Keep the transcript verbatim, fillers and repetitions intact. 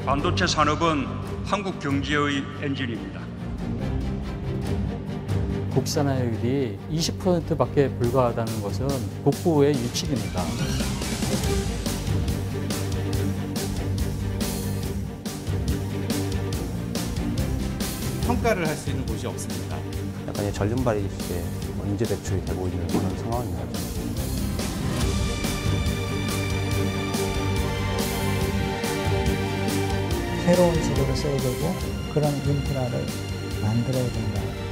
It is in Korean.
반도체 산업은 한국 경제의 엔진입니다. 국산화율이 이십 퍼센트밖에 불과하다는 것은 국부의 유칙입니다. 평가를 할 수 있는 곳이 없습니다. 약간 전륜발이식의 인재 배출이 되고 있는 그런 상황입니다. 새로운 지도를 써야 되고 그런 인프라를 만들어야 된다.